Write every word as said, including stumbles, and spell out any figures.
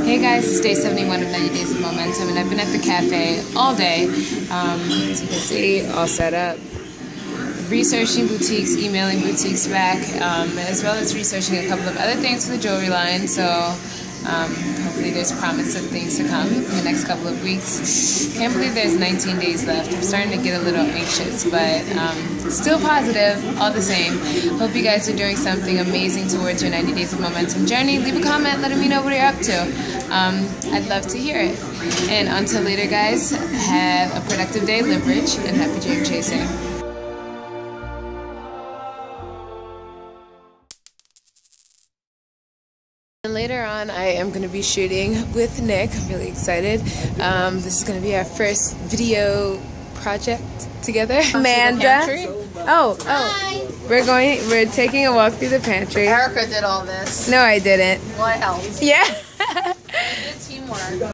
Hey guys, it's day seventy-one of ninety Days of Momentum, and I've been at the cafe all day. Um, as you can see, all set up. Researching boutiques, emailing boutiques back, um, as well as researching a couple of other things for the jewelry line. So um, hopefully there's promise of things to come in the next couple of weeks. Can't believe there's nineteen days left. I'm starting to get a little anxious, but um, still positive all the same. Hope you guys are doing something amazing towards your ninety Days of Momentum journey. Leave a comment letting me know what you're up to. Um, I'd love to hear it. And until later, guys, have a productive day, live rich, and happy dream chasing. And later on, I am going to be shooting with Nick. I'm really excited. Um, this is going to be our first video project together. Amanda. Oh, oh. Hi. We're going, we're taking a walk through the pantry. Erica did all this. No, I didn't. Well, I helped. Yeah. Good teamwork.